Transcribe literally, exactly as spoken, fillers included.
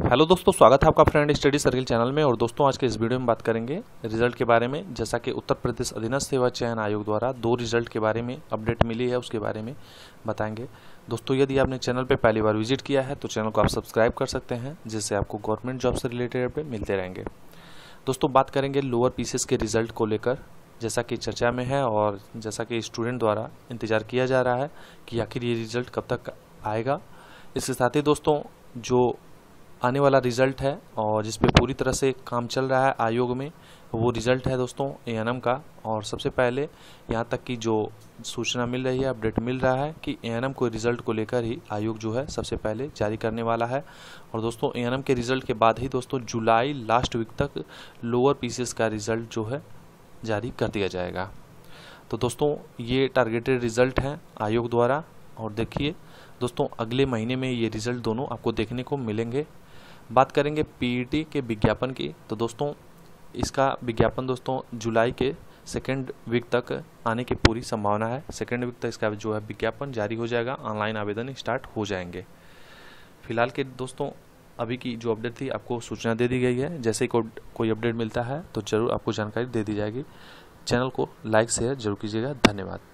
Hello दोस्तों, स्वागत है आपका फ्रेंड स्टडी सर्किल चैनल में। और दोस्तों आज के इस वीडियो में बात करेंगे रिजल्ट के बारे में। जैसा कि उत्तर प्रदेश अधीनस्थ सेवा चयन आयोग द्वारा दो रिजल्ट के बारे में अपडेट मिली है, उसके बारे में बताएंगे। दोस्तों यदि आपने चैनल पे पहली बार विजिट किया है तो चैनल को आप सब्सक्राइब कर सकते हैं, जिससे आपको गवर्नमेंट जॉब से रिलेटेड अपडेट मिलते रहेंगे। दोस्तों बात करेंगे लोअर पीसीएस के रिजल्ट को लेकर, जैसा कि चर्चा में है और जैसा कि स्टूडेंट द्वारा इंतजार किया जा रहा है कि आखिर ये रिजल्ट कब तक आएगा। इसके साथ ही दोस्तों जो आने वाला रिजल्ट है और जिस पे पूरी तरह से काम चल रहा है आयोग में, वो रिजल्ट है दोस्तों एएनएम का। और सबसे पहले यहाँ तक की जो सूचना मिल रही है, अपडेट मिल रहा है कि एएनएम को रिजल्ट को लेकर ही आयोग जो है सबसे पहले जारी करने वाला है। और दोस्तों एएनएम के रिजल्ट के बाद ही दोस्तों जुलाई लास्ट वीक तक लोअर पीसीएस का रिजल्ट जो है जारी कर दिया जाएगा। तो दोस्तों ये टारगेटेड रिजल्ट है आयोग द्वारा। और देखिए दोस्तों अगले महीने में ये रिजल्ट दोनों आपको देखने को मिलेंगे। बात करेंगे पीईटी के विज्ञापन की, तो दोस्तों इसका विज्ञापन दोस्तों जुलाई के सेकेंड वीक तक आने की पूरी संभावना है। सेकेंड वीक तक इसका जो है विज्ञापन जारी हो जाएगा, ऑनलाइन आवेदन स्टार्ट हो जाएंगे। फिलहाल के दोस्तों अभी की जो अपडेट थी आपको सूचना दे दी गई है। जैसे ही को, कोई अपडेट मिलता है तो जरूर आपको जानकारी दे दी जाएगी। चैनल को लाइक शेयर जरूर कीजिएगा। धन्यवाद।